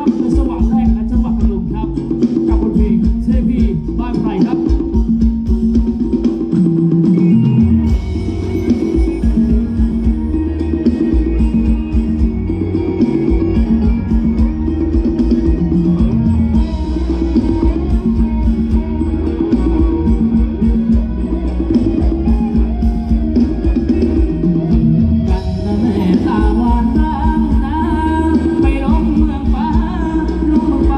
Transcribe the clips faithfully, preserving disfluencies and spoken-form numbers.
เป็นจังหวะแรกและจังหวะกระลุมครับกับบทเพลงเทพีบ้านไพรครับไปลงเมืองฟ้าลงเมืองฟ้า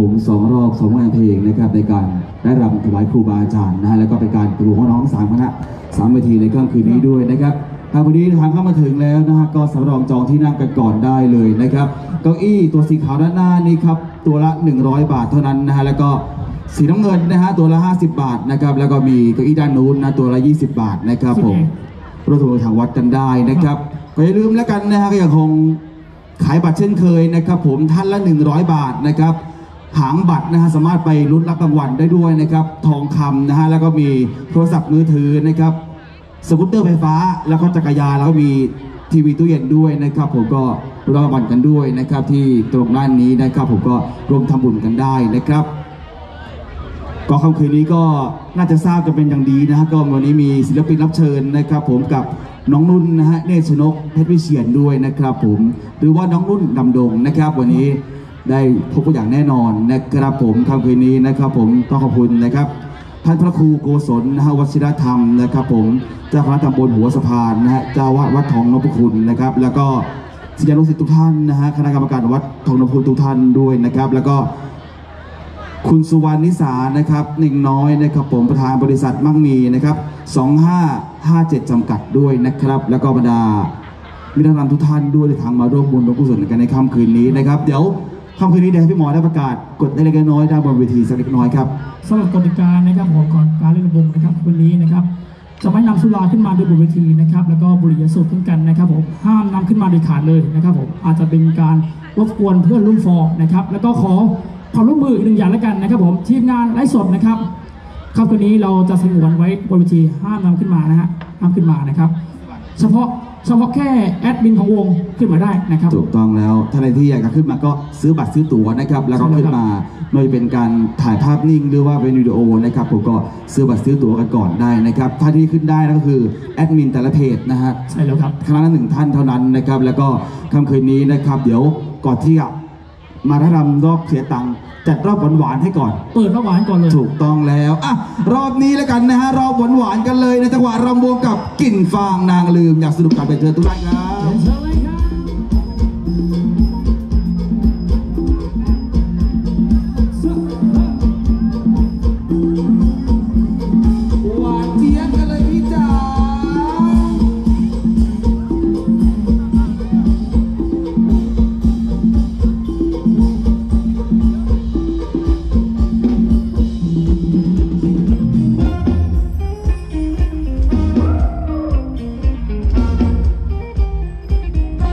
ผมสองรอบสองงานเพลงนะครับในการได้รำถวายครูบาอาจารย์นะฮะแล้วก็เป็นการประกวดน้องสามคณะสามเวทีในค่ำคืนนี้ด้วยนะครับทางวันนี้ทางเข้ามาถึงแล้วนะฮะก็สำรองจองที่นั่งกันก่อนได้เลยนะครับเก้าอี้ตัวสีขาวด้านหน้านี้ครับตัวละหนึ่งร้อยบาทเท่านั้นนะฮะแล้วก็สีน้ำเงินนะฮะตัวละห้าสิบบาทนะครับแล้วก็มีเก้าอี้ด้านนู้นนะตัวละยี่สิบบาทนะครับผมร่วมสนุกทางวัดกันได้นะครับก็อย่าลืมแล้วกันนะฮะก็ยังคงขายบัตรเช่นเคยนะครับผมท่านละหนึ่งร้อยบาทนะครับหางบัตรนะฮะสามารถไปลุ้นรับรางวัลได้ด้วยนะครับทองคำนะฮะแล้วก็มีโทรศัพท์มือถือนะครับสกูตเตอร์ไฟฟ้าแล้วก็จักรยานแล้วก็มีทีวีตู้เย็นด้วยนะครับผมก็รับรางวัลกันด้วยนะครับที่ตรงด้านนี้นะครับผมก็รวมทำบุญกันได้นะครับก็ค่ำคืนนี้ก็น่าจะทราบกันเป็นอย่างดีนะฮะก็วันนี้มีศิลปินรับเชิญนะครับผมกับน้องนุ่นนะฮะเนชนกเพชรวิเชียรด้วยนะครับผมหรือว่าน้องนุ่นดำดงนะครับวันนี้ได้พบกันอย่างแน่นอนนะครับผมค่ำคืนนี้นะครับผมต้องขอบคุณนะครับท่านพระครูโกศลนะฮะวชิรธรรมนะครับผมเจ้าคณะตำบลหัวสะพานนะฮะเจ้าวาดวัดทองนพคุณนะครับแล้วก็ศิษยานุศิษย์ทุกท่านนะฮะคณะกรรมการวัดทองนพคุณทุกท่านด้วยนะครับแล้วก็คุณสุวรรณนิสานะครับหนึ่งน้อยนะครับผมประธานบริษัทมั่งมีนะครับสองห้าห้าเจ็ดจำกัดด้วยนะครับแล้วก็บรรดามิตรธรรมทุกท่านด้วยที่ทางมาร่วมบุญร่วมกุศลกันในค่ำคืนนี้นะครับเดี๋ยวค่ำคืนนี้เดี๋ยวให้พี่หมอได้ประกาศกฎเล็กน้อยด้านบนเวทีสักเล็กน้อยครับสำหรับกติกานะครับของก่อนการเล่นวงนะครับวันนี้นะครับจะไม่นำสุราขึ้นมาโดยบนเวทีนะครับแล้วก็บุหรี่ยาสูบเช่นกันนะครับผมห้ามนำขึ้นมาโดยขาดเลยนะครับผมอาจจะเป็นการรบกวนเพื่อนรุ่นฟอร์นะครับแล้วก็ขอความร่วมมืออีกหนึ่งอย่างแล้วกันนะครับผมทีมงานไลฟ์สดนะครับค่ำคืนนี้เราจะสงวนไว้บนเวทีห้ามนำขึ้นมานะฮะห้ามขึ้นมานะครับเฉพาะเฉพาะแค่แอดมินของวงขึ้นมาได้นะครับถูกต้องแล้วถ้าในที่อยากจะขึ้นมาก็ซื้อบัตรซื้อตั๋วนะครับแล้วก็ขึ้นมาไม่ว่าเป็นการถ่ายภาพนิ่งหรือว่าเป็นวิดีโอนะครับผมก็ซื้อบัตรซื้อตั๋วกันก่อนได้นะครับถ้าที่ขึ้นได้ก็คือแอดมินแต่ละเพจนะฮะใช่แล้วครับครั้งละหนึ่งท่านเท่านั้นนะครับแล้วก็ค่ำคืนนี้นะครับเดี๋ยวก่อนที่จะมาได้รำรอบเสียตังค์จัดรอบหวานๆให้ก่อนเปิดรอบหวานก่อนเลยถูกต้องแล้วอ่ะรอบนี้แล้วกันนะฮะรอบหวานๆกันเลยในจังหวะรำวงกับกลิ่นฟางนางลืมอยากสนุกกันไปเจอทุกท่านครับเ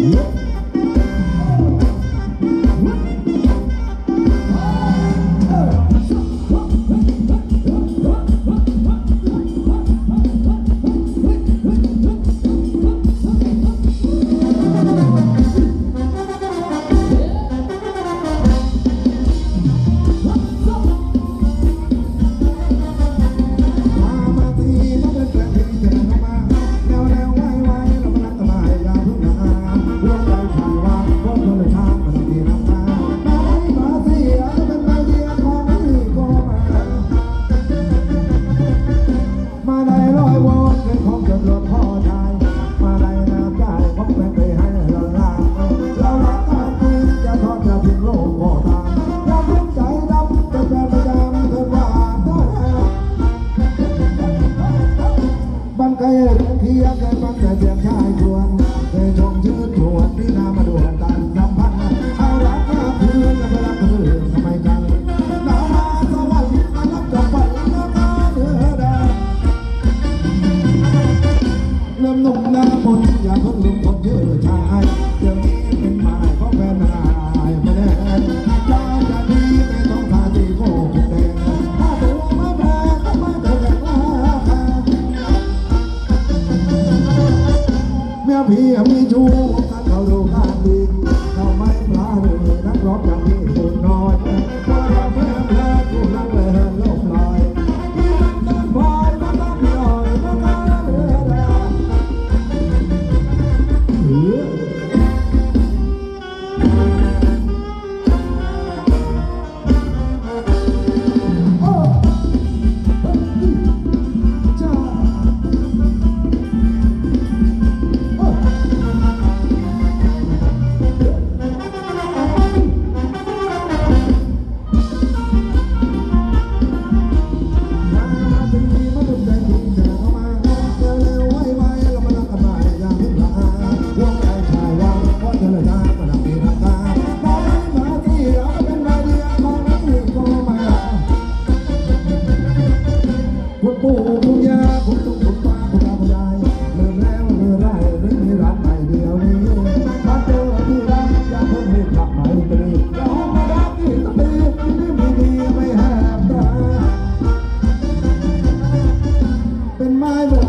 พี่มีชู้กันเขาดูข้างดีเขาไม่ปลาหรือนักร้องอย่างพี่สุดน้อยว่าเราเพื่อนเพื่อนผู้รักเลยโลกลอยที่มันเดินพายมาตั้งย่อยมาตั้งเรือแดงปู่ปู่ย่าปู่ลุงปู่ป้าปู่ตาปู่ยายเริ่มแล้วเมื่อไรหรือมีร้านใหม่เดียวนี้มาเจอที่ร้านอย่าเพิ่งรีบกลับมาอีกทีอย่าห้องมารักที่ตะปีที่มีดีไม่แหบตาเป็นไม้โบ